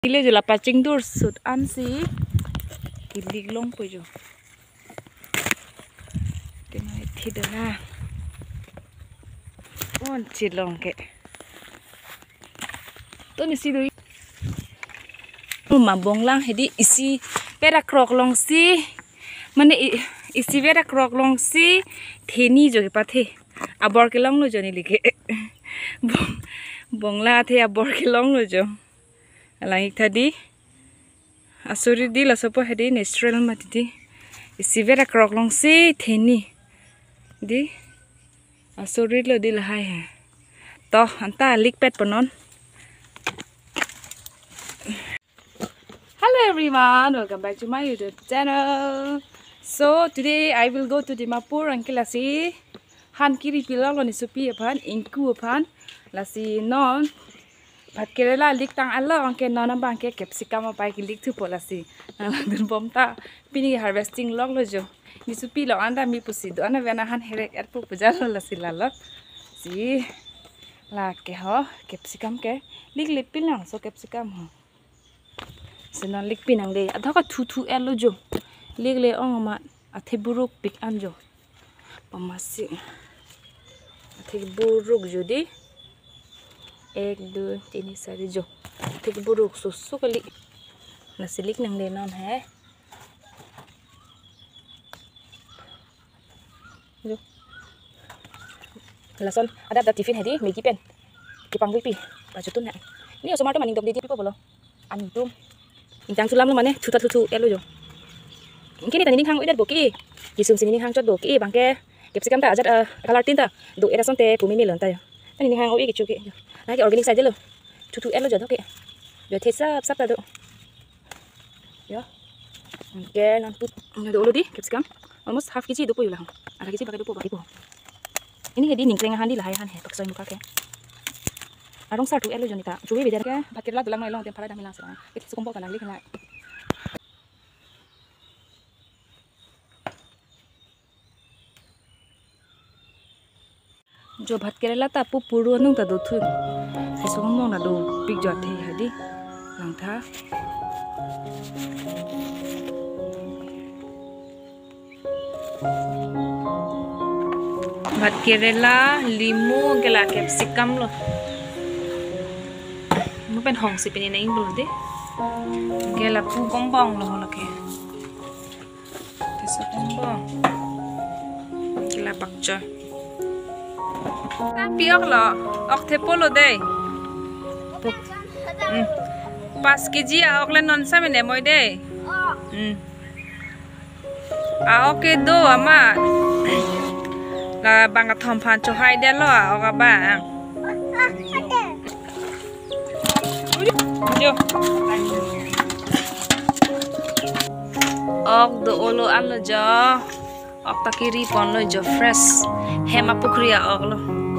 Ile je la paching dur sut an si kilik long po jo tenai thidana on chilong ke to ni si doi ma bonglang hedi isi pera krok long si mane isi pera krok long si theni jo ke pathe abor ke long lo jo ni like bongla the abor ke long lo jo alang tadi asuri di la sopo hedi natural mati di isi vera krok long si theni di asuri lo di la hai hai to anta lik pet ponon. Hello everyone, welcome back to my YouTube channel. So today I will go to Dimapur angke lasi han kiri pilong lo ni supi aphan inku aphan lasi non Bhat kerela lik tang Allah angke non bang ke capsicum apa ki lik thu polasi dun bomta pini harvesting log lo jo ni supi lo anda mi pusi do ana vena han herek at pu pujal lo lasi lalo si la ke ho capsicum ke lik lip pinang so capsicum ho senon lik pinang de adha ka thu thu elo jo lik le ong ma athe buruk pik anjo pamasi athe buruk jodi 1 2 3 4 jo thik buruk susu kali nasilik nang le non hai jo lason ada tiffin hedi megi pen kipang wipi pajutun na ni osomar to maning dok di pipo bolo antum intang sulam lo mane thuta thu elo jo kini tani ning hang uidar boki gisum sini ning hang chot boki bangke capsicum ta ajat color tinta do era sonte pumi milon ta tani ning hang oi ki chuki lagi organic saja lo tutu elo jodoh ke do thesa sap do ya oke nan put do lo di capsicum almost half kg do po yulang ada kg pakai do po bagi po ini hedi ningkleng han di lahai han he paksoi muka ke arong sar tu elo jonita chuwi bidar ke bakirla dulang mai long tem phala dam hilang sarang itu sukompo tanang lik lai जो भात केरेला ता पु पुरु नुंग ता दो थु सेसों मong na do big jot the hadi lang tha भात Kerala limu gela capsicum lo mu pen hong si pen nei lo de gela pu bongbong lo la ke tesa bongbong gela bakcha piok lo ok thepo lo de 5 kg ok le non sa mene moi de ok do ama la banga thom phan cho hai de lo ok ba jo ok do olo an lo jo ok takiri pon lo jo fresh hema pukriya ok lo